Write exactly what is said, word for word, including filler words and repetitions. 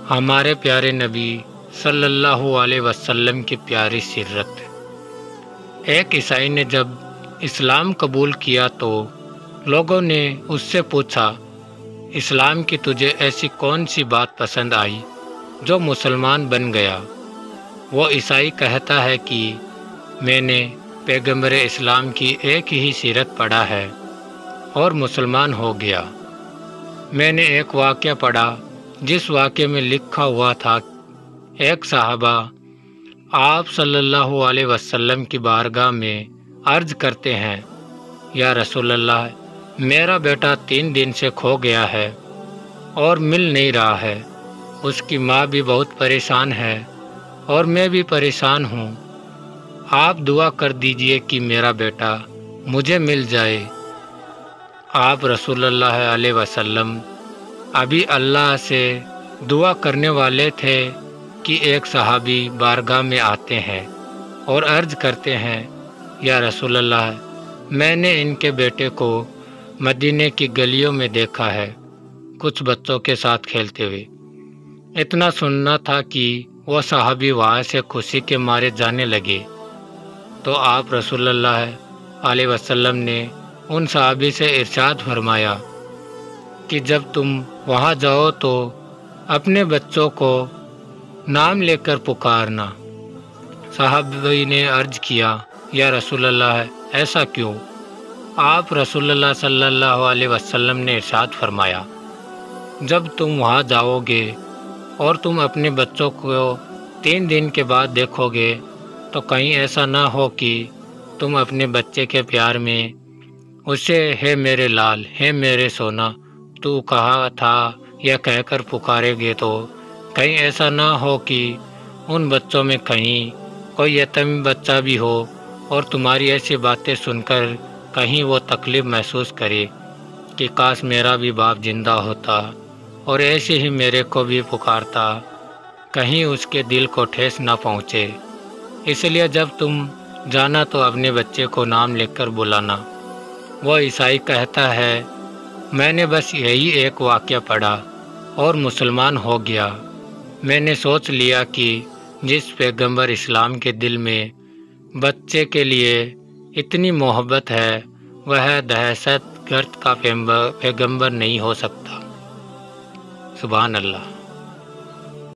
ہمارے پیارے نبی صلی اللہ علیہ وسلم کی پیاری سیرت۔ ایک عیسائی نے جب اسلام قبول کیا تو لوگوں نے اس سے پوچھا، اسلام کی تجھے ایسی کون سی بات پسند آئی جو مسلمان بن گیا؟ وہ عیسائی کہتا ہے کہ میں نے پیغمبر اسلام کی ایک ہی سیرت پڑھا ہے اور مسلمان ہو گیا۔ میں نے ایک واقعہ پڑھا جس واقعے میں لکھا ہوا تھا، ایک صحابہ آپ صلی اللہ علیہ وسلم کی بارگاہ میں عرض کرتے ہیں، یا رسول اللہ، میرا بیٹا تین دن سے کھو گیا ہے اور مل نہیں رہا ہے، اس کی ماں بھی بہت پریشان ہے اور میں بھی پریشان ہوں، آپ دعا کر دیجئے کہ میرا بیٹا مجھے مل جائے۔ آپ رسول اللہ علیہ وسلم ابھی اللہ سے دعا کرنے والے تھے کہ ایک صحابی بارگاہ میں آتے ہیں اور عرض کرتے ہیں، یا رسول اللہ، میں نے ان کے بیٹے کو مدینے کی گلیوں میں دیکھا ہے کچھ بچوں کے ساتھ کھیلتے ہوئے۔ اتنا سننا تھا کہ وہ صحابی وہاں سے خوشی کے مارے جانے لگے تو آپ رسول اللہ علیہ وسلم نے ان صحابی سے ارشاد فرمایا کہ جب تم وہاں جاؤ تو اپنے بچوں کو نام لے کر پکارنا۔ صحابی نے عرض کیا، یا رسول اللہ، ایسا کیوں؟ آپ رسول اللہ صلی اللہ علیہ وسلم نے ارشاد فرمایا، جب تم وہاں جاؤ گے اور تم اپنے بچوں کو تین دن کے بعد دیکھو گے تو کہیں ایسا نہ ہو کہ تم اپنے بچے کے پیار میں اسے ہے میرے لال، ہے میرے سونا تو کہا تھا یا کہہ کر پکارے گے، تو کہیں ایسا نہ ہو کہ ان بچوں میں کہیں کوئی یتیم بچہ بھی ہو اور تمہاری ایسی باتیں سن کر کہیں وہ تکلیف محسوس کرے کہ کاش میرا بھی باپ زندہ ہوتا اور ایسے ہی میرے کو بھی پکارتا، کہیں اس کے دل کو ٹھیس نہ پہنچے۔ اس لیے جب تم جانا تو اپنے بچے کو نام لے کر بلانا۔ وہ عیسائی کہتا ہے، میں نے بس یہی ایک واقعہ پڑھا اور مسلمان ہو گیا۔ میں نے سوچ لیا کہ جس پیغمبر اسلام کے دل میں بچے کے لیے اتنی محبت ہے وہ دہشت گرد کا پیغمبر نہیں ہو سکتا۔ سبحان اللہ۔